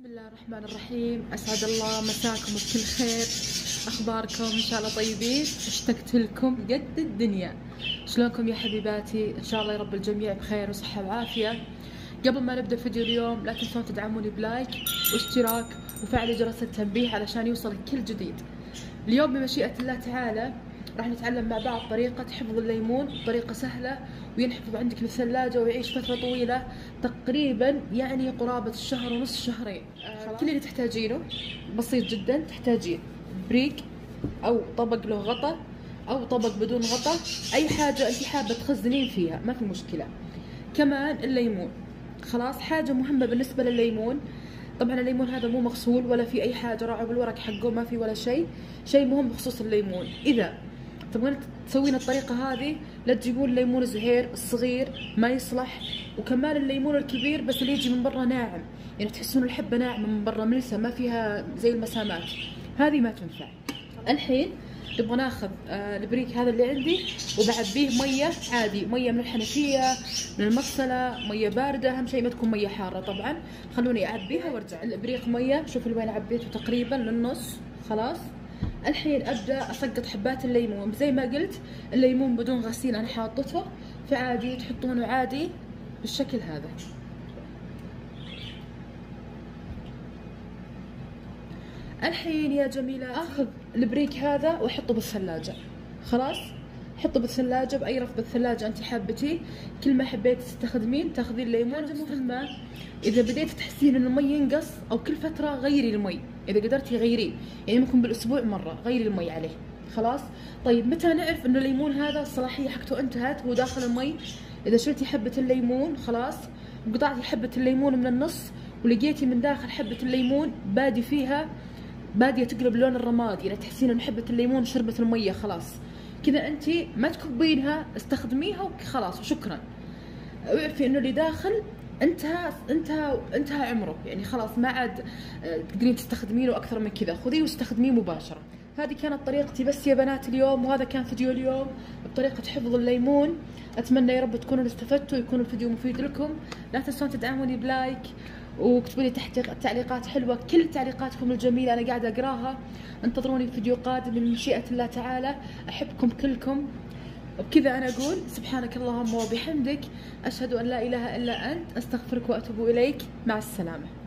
بسم الله الرحمن الرحيم. أسعد الله مساكم بكل خير. أخباركم إن شاء الله طيبين؟ اشتقت لكم قد الدنيا. شلونكم يا حبيباتي؟ إن شاء الله يا رب الجميع بخير وصحة وعافية. قبل ما نبدأ فيديو اليوم لا تنسون تدعموني بلايك واشتراك وفعلوا جرس التنبيه علشان يوصلك كل جديد. اليوم بمشيئة الله تعالى راح نتعلم مع بعض طريقة حفظ الليمون بطريقة سهلة وينحفظ عندك بالثلاجة ويعيش فترة طويلة، تقريبا يعني قرابة الشهر ونص شهرين. كل اللي تحتاجينه بسيط جدا. تحتاجين بريك أو طبق له غطا أو طبق بدون غطا، أي حاجة أنت حابة تخزنين فيها ما في مشكلة. كمان الليمون، خلاص حاجة مهمة بالنسبة للليمون. طبعا الليمون هذا مو مغسول ولا في أي حاجة، راعوا بالورق حقه ما في ولا شيء مهم بخصوص الليمون. إذا تبغون تسوين الطريقة هذه لا تجيبون الليمون الزهير الصغير ما يصلح، وكمان الليمون الكبير بس اللي يجي من برا ناعم، يعني تحسون الحبة ناعمة من برا ملسة ما فيها زي المسامات، هذه ما تنفع. الحين نبغى ناخذ البريك هذا اللي عندي وبعبيه مية عادي، مية من الحنفية من المغسلة، مية باردة، أهم شيء ما تكون مية حارة طبعا. خلوني أعبيها وارجع. البريق مية، شوفوا لوين عبيته تقريبا للنص. خلاص الحين ابدا اسقط حبات الليمون. زي ما قلت الليمون بدون غسيل انا حاطته، فعادي تحطونه عادي بالشكل هذا. الحين يا جميلة اخذ البريك هذا واحطه بالثلاجة. خلاص حطه بالثلاجة بأي رف بالثلاجة انت حابتيه. كل ما حبيت تستخدمين تاخذين الليمون. مهمة اذا بديت تحسين ان المي ينقص او كل فترة غيري المي، اذا قدرتي غيريه، يعني ممكن بالاسبوع مرة غيري المي عليه. خلاص طيب متى نعرف انه الليمون هذا الصلاحية حقته انتهت هو داخل المي؟ اذا شلتي حبة الليمون خلاص وقطعتي حبة الليمون من النص ولقيتي من داخل حبة الليمون بادية تقلب لون الرماد، يعني تحسين ان حبة الليمون شربت المية خلاص، كذا انت ما تكبينها استخدميها وخلاص وشكرا. اعرفي انه اللي داخل انتهى عمره، يعني خلاص ما عاد تقدرين تستخدمينه اكثر من كذا، خذيه واستخدميه مباشرة. هذه كانت طريقتي بس يا بنات اليوم، وهذا كان فيديو اليوم بطريقة حفظ الليمون. اتمنى يا رب تكونوا استفدتوا ويكون الفيديو مفيد لكم. لا تنسون تدعموني بلايك واكتبوا لي تحت تعليقات حلوة، كل تعليقاتكم الجميلة أنا قاعدة أقراها. انتظروني في فيديو قادم من مشيئة الله تعالى. أحبكم كلكم. وبكذا أنا أقول سبحانك اللهم وبحمدك، أشهد أن لا إله إلا أنت، أستغفرك وأتوب إليك. مع السلامة.